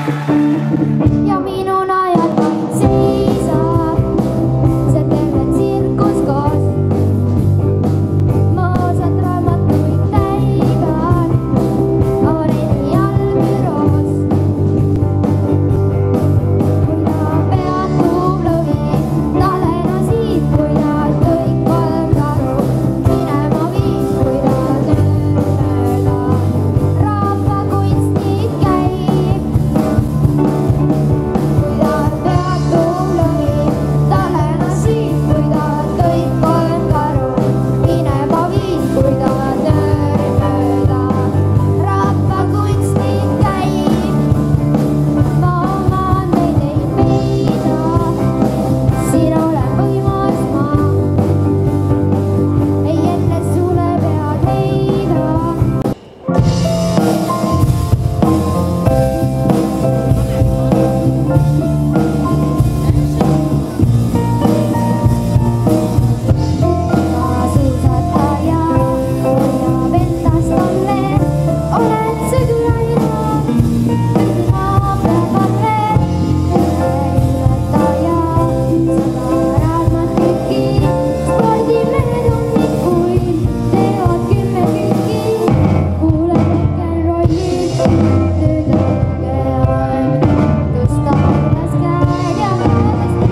ja minu najad vaid seisab, see terve tsirkus koos. Mõõsad raamatuid täivad, Aureli allbüroos. Kui ta peatub lõvi, ta lena siit, kui ta kõik kolm karu minema viis, kui ta mööda rahvakunstnik käib. Kui ta peatub lõvi, ta lena siit, kui ta kõik kolm karu minema viis, kui ta mööda rahvakunstnik käib. Ma oman neid ei peida, siin olen võimas ma, ei enne sulle pead leida. Suusataja hoiab endast alle, oled sõdurina, ma päevad veel. Ületaja, sõbrad ma tüki, spordimehed hommikuil teevad 10 tükki. Kuule rock'n'rollid, nüüd õige aeg, tõsta üles käed ja vaadata ees.